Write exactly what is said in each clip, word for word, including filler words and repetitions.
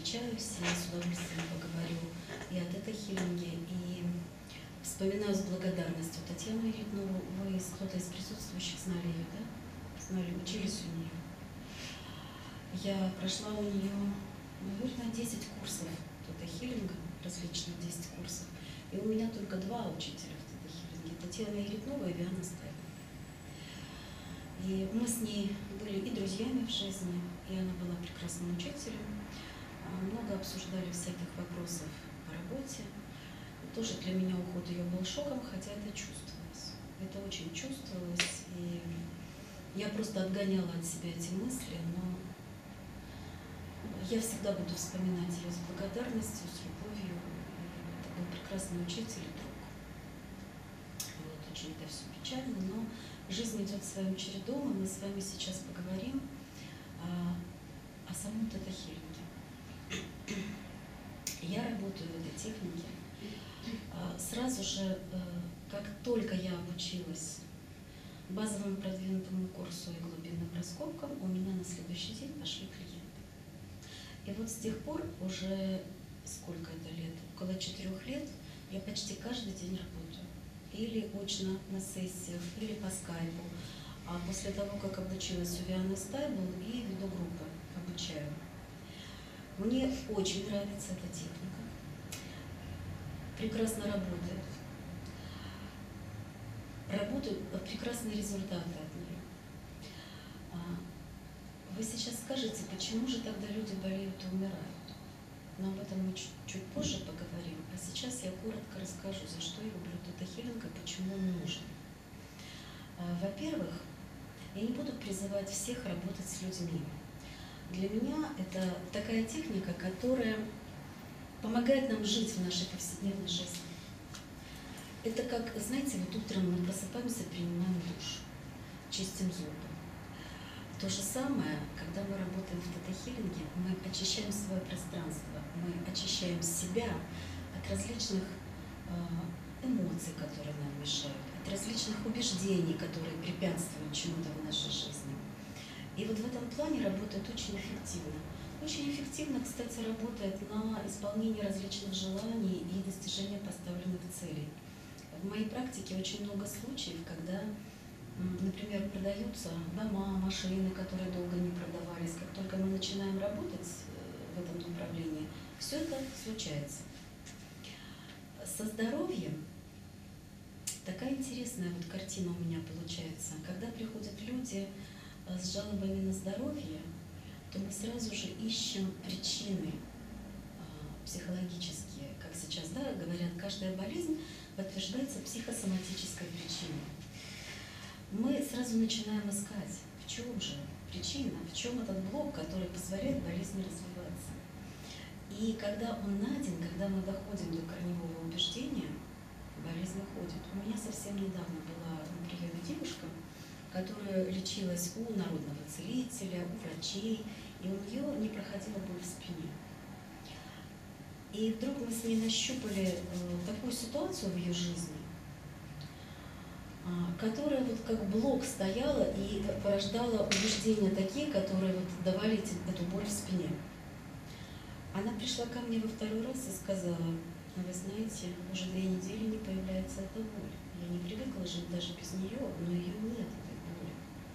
встречаюсь и с удовольствием поговорю и о тета-хилинге, и вспоминаю с благодарностью Татьяну Иритнову. Вы кто-то из присутствующих знали ее, да? Знали, учились у нее. Я прошла у нее, наверное, десять курсов тета-хилинга, различных десять курсов. И у меня только два учителя в тета-хилинге, Татьяна Иритнова и Виана Стайбл. И мы с ней были и друзьями в жизни, и она была прекрасным учителем. Много обсуждали всяких вопросов по работе. И тоже для меня уход ее был шоком, хотя это чувствовалось. Это очень чувствовалось, и я просто отгоняла от себя эти мысли, но я всегда буду вспоминать ее с благодарностью, с любовью. Это был прекрасный учитель и друг. Вот, очень это все печально, но жизнь идет своим чередом, и мы с вами сейчас поговорим о, о самом тета-хилинге. Я работаю в этой технике. Сразу же, как только я обучилась базовому продвинутому курсу и глубинным раскопкам, у меня на следующий день пошли клиенты. И вот с тех пор уже сколько это лет? Около четырех лет я почти каждый день работаю. Или очно на сессиях, или по скайпу. А после того, как обучилась у Вианы Стайбл, и веду группы, обучаю. Мне очень нравится эта техника. Прекрасно работает. Работают прекрасные результаты от нее. Вы сейчас скажете, почему же тогда люди болеют и умирают? Но об этом мы чуть, чуть позже поговорим. А сейчас я коротко расскажу, за что я люблю тета-хилинг и почему он нужен. Во-первых, я не буду призывать всех работать с людьми. Для меня это такая техника, которая помогает нам жить в нашей повседневной жизни. Это как, знаете, вот утром мы просыпаемся, принимаем душ, чистим зубы. То же самое, когда мы работаем в тета-хилинге, мы очищаем свое пространство, мы очищаем себя от различных эмоций, которые нам мешают, от различных убеждений, которые препятствуют чему-то в нашей жизни. И вот в этом плане работает очень эффективно. Очень эффективно, кстати, работает на исполнение различных желаний и достижение поставленных целей. В моей практике очень много случаев, когда, например, продаются дома, машины, которые долго не продавались. Как только мы начинаем работать в этом направлении, все это случается. Со здоровьем такая интересная вот картина у меня получается. Когда приходят люди с жалобами на здоровье, то мы сразу же ищем причины психологические. Как сейчас, да, говорят, каждая болезнь подтверждается психосоматической причиной. Мы сразу начинаем искать, в чем же причина, в чем этот блок, который позволяет болезни развиваться. И когда он найден, когда мы доходим до корневого убеждения, болезнь уходит. У меня совсем недавно была на приеме девушка, которая лечилась у народного целителя, у врачей, и у нее не проходила боль в спине. И вдруг мы с ней нащупали такую ситуацию в ее жизни, которая вот как блок стояла и порождала убеждения такие, которые вот давали эту боль в спине. Она пришла ко мне во второй раз и сказала: вы знаете, уже две недели не появляется эта боль. Я не привыкла жить даже без нее, но ее нет, этой боли.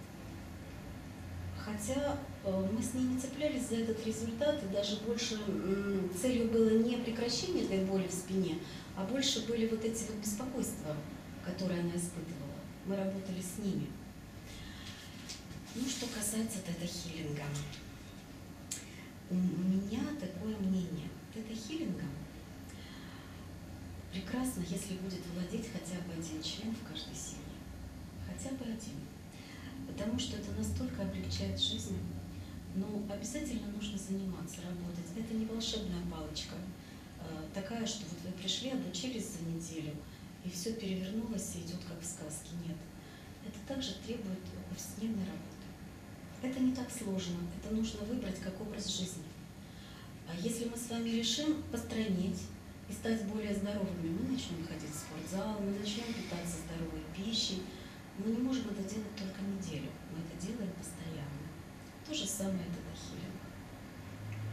Хотя мы с ней не цеплялись за этот результат, и даже больше целью было не прекращение этой боли в спине, а больше были вот эти вот беспокойства, которые она испытывала. Мы работали с ними. Ну, что касается тета-хилинга. У меня такое мнение. Тета-хилингом прекрасно, если будет владеть хотя бы один член в каждой семье. Хотя бы один. Потому что это настолько облегчает жизнь. Но обязательно нужно заниматься, работать. Это не волшебная палочка. Такая, что вот вы пришли, обучились за неделю, и все перевернулось и идет как в сказке. Нет. Это также требует повседневной работы. Это не так сложно. Это нужно выбрать как образ жизни. А если мы с вами решим постранить и стать более здоровыми, мы начнем ходить в спортзал, мы начнем питаться здоровой пищей. Мы не можем это делать только неделю. Мы это делаем постоянно. То же самое тета-хилинг.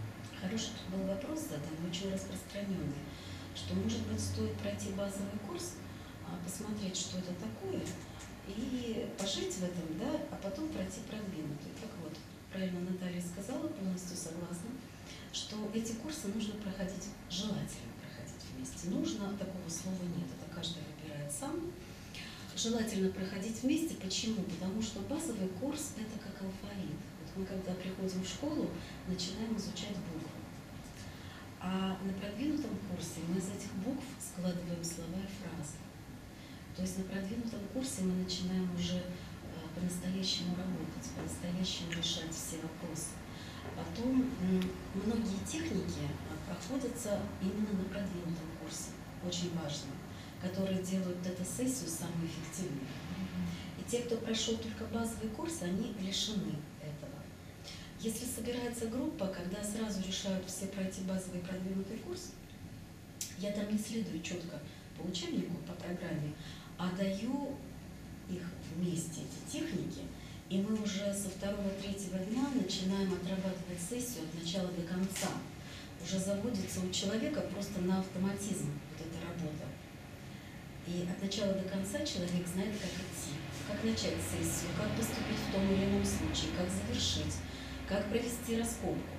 Хороший тут был вопрос задан, очень распространенный, что, может быть, стоит пройти базовый курс, а, посмотреть, что это такое, и пожить в этом, да, а потом пройти продвинутый. Так вот, правильно Наталья сказала, полностью согласна, что эти курсы нужно проходить, желательно проходить вместе. Нужно, такого слова нет, это каждый выбирает сам. Желательно проходить вместе. Почему? Потому что базовый курс – это как алфавит. Вот мы, когда приходим в школу, начинаем изучать буквы. А на продвинутом курсе мы из этих букв складываем слова и фразы. То есть на продвинутом курсе мы начинаем уже по-настоящему работать, по-настоящему решать все вопросы. Потом многие техники проходятся именно на продвинутом курсе, очень важно, которые делают эту сессию самой эффективной. И те, кто прошел только базовый курс, они лишены этого. Если собирается группа, когда сразу решают все пройти базовый и продвинутый курс, я там не следую четко по учебнику, по программе, а даю их вместе, эти техники, и мы уже со второго-третьего дня начинаем отрабатывать сессию от начала до конца. Уже заводится у человека просто на автоматизм вот эта работа. И от начала до конца человек знает, как идти, как начать сессию, как поступить в том или ином случае, как завершить, как провести раскопку.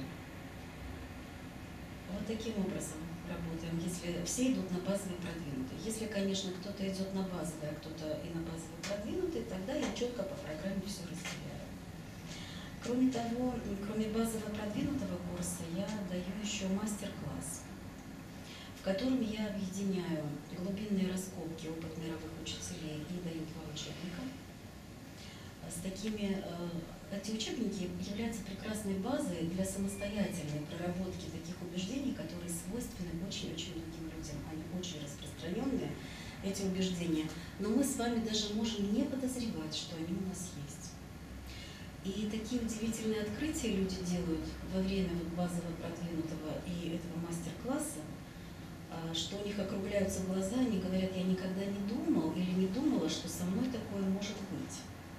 Вот таким образом работаем, если все идут на базовый продвинутый. Если, конечно, кто-то идет на базовый, а кто-то и на базовый продвинутый, тогда я четко по программе все разделяю. Кроме того, кроме базового продвинутого курса, я даю еще мастер-класс, в котором я объединяю глубинные раскопки, опыт мировых учителей и даю два учебника. С такими, эти учебники являются прекрасной базой для самостоятельной проработки таких убеждений, которые свойственны очень-очень многим людям. Они очень распространенные, эти убеждения, но мы с вами даже можем не подозревать, что они у нас есть. И такие удивительные открытия люди делают во время вот базового продвинутого и этого мастер-класса, что у них округляются глаза, они говорят: я никогда не думал или не думала, что со мной такое может быть.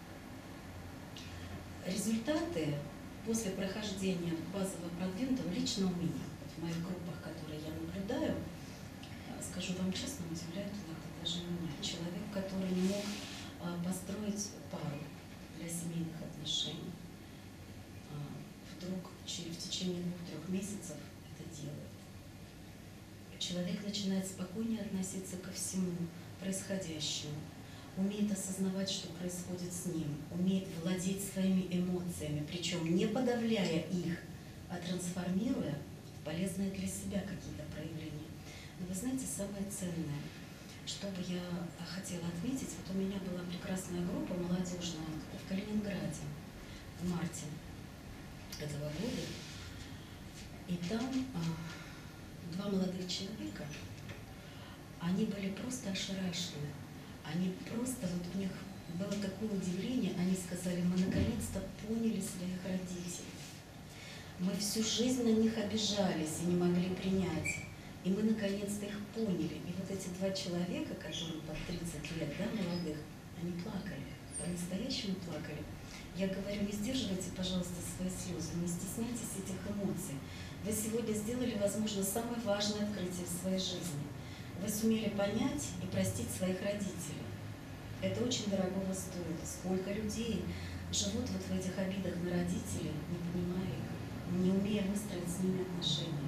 Результаты после прохождения базового продвинутого лично у меня, вот в моих группах, которые я наблюдаю, скажу вам честно, удивляют иногда даже меня. Человек, который не мог построить пару для семейных отношений, вдруг в течение двух-трех месяцев это делает. Человек начинает спокойнее относиться ко всему происходящему, умеет осознавать, что происходит с ним, умеет владеть своими эмоциями, причем не подавляя их, а трансформируя в полезные для себя какие-то проявления. Но вы знаете, самое ценное, что бы я хотела отметить, вот у меня была прекрасная группа молодежная в Калининграде в марте этого года, и там два молодых человека, они были просто ошарашены. Они просто, вот у них было такое удивление, они сказали: мы наконец-то поняли своих родителей. Мы всю жизнь на них обижались и не могли принять. И мы наконец-то их поняли. И вот эти два человека, которым под тридцать лет, да, молодых, они плакали, по-настоящему плакали. Я говорю: не сдерживайте, пожалуйста, свои слезы, не стесняйтесь этих эмоций. Вы сегодня сделали, возможно, самое важное открытие в своей жизни. Вы сумели понять и простить своих родителей. Это очень дорогого стоит. Сколько людей живут вот в этих обидах на родителей, не понимая их, не умея выстроить с ними отношения.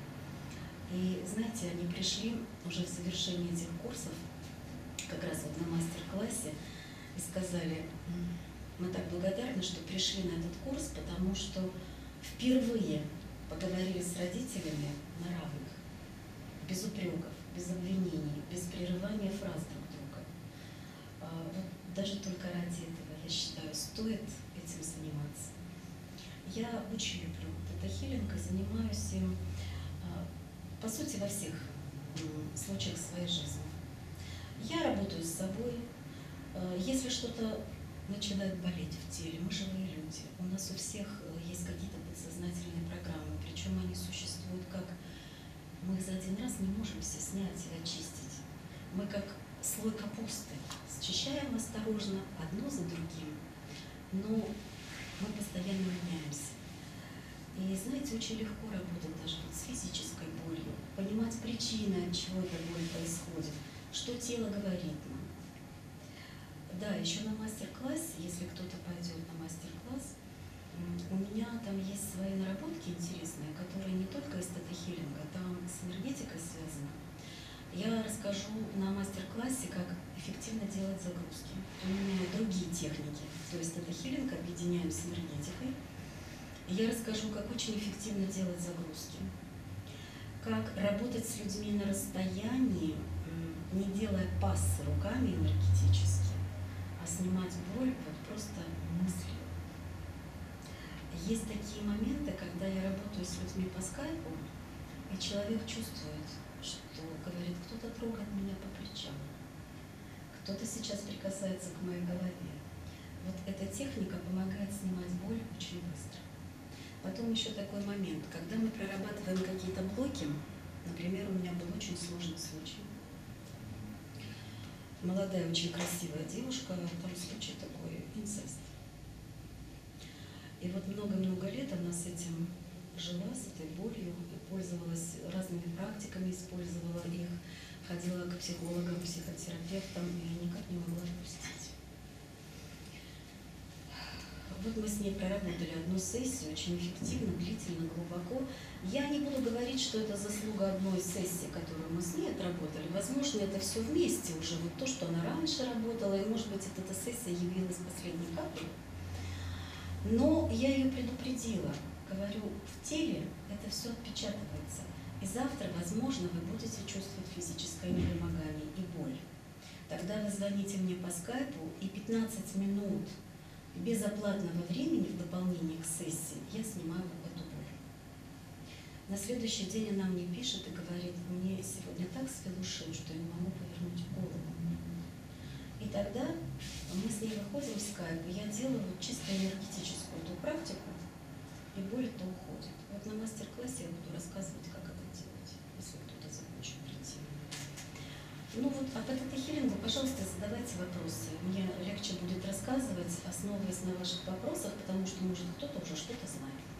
И знаете, они пришли уже в завершении этих курсов, как раз вот на мастер-классе, и сказали: мы так благодарны, что пришли на этот курс, потому что впервые поговорили с родителями на равных, без упреков, без обвинений, без прерывания фраз друг друга. Вот даже только ради этого, я считаю, стоит этим заниматься. Я очень люблю тета-хилинг и занимаюсь им, по сути, во всех случаях своей жизни. Я работаю с собой. Если что-то начинает болеть в теле, мы живые люди, у нас у всех есть какие-то подсознательные программы, причем они существуют как... Мы их за один раз не можем все снять и очистить. Мы как слой капусты, счищаем осторожно, одно за другим, но мы постоянно меняемся. И знаете, очень легко работать даже вот с физической болью, понимать причины, от чего эта боль происходит, что тело говорит нам. Да, еще на мастер-классе, если кто-то пойдет на мастер-класс, у меня там есть свои наработки интересные, которые не только из тета-хиллинга, там с энергетикой связаны. Я расскажу на мастер-классе, как эффективно делать загрузки. Применяю другие техники, то есть тета-хиллинг объединяем с энергетикой. Я расскажу, как очень эффективно делать загрузки, как работать с людьми на расстоянии, не делая пассы руками энергетически, а снимать боль вот просто мыслью. Есть такие моменты, когда я работаю с людьми по скайпу, и человек чувствует, что говорит, кто-то трогает меня по плечам, кто-то сейчас прикасается к моей голове. Вот эта техника помогает снимать боль очень быстро. Потом еще такой момент, когда мы прорабатываем какие-то блоки, например, у меня был очень сложный случай. Молодая, очень красивая девушка, там случай такой, инцест. И вот много-много лет она с этим жила, с этой болью, и пользовалась разными практиками, использовала их, ходила к психологам, психотерапевтам, и никак не могла отпустить. Вот мы с ней проработали одну сессию, очень эффективно, длительно, глубоко. Я не буду говорить, что это заслуга одной сессии, которую мы с ней отработали. Возможно, это все вместе уже, вот то, что она раньше работала, и, может быть, эта сессия явилась последней каплей. Но я ее предупредила. Говорю, в теле это все отпечатывается. И завтра, возможно, вы будете чувствовать физическое недомогание и боль. Тогда вы звоните мне по скайпу, и пятнадцать минут безоплатного времени в дополнение к сессии я снимаю эту боль. На следующий день она мне пишет и говорит, мне сегодня так свело шею, что я не могу повернуть голову. И тогда мы с ней выходим в скайп, и я делаю вот чисто энергетическую эту практику, и боль-то уходит. Вот на мастер-классе я буду рассказывать, как это делать, если кто-то захочет прийти. Ну вот об тета-хиллингу, пожалуйста, задавайте вопросы. Мне легче будет рассказывать, основываясь на ваших вопросах, потому что, может, кто-то уже что-то знает.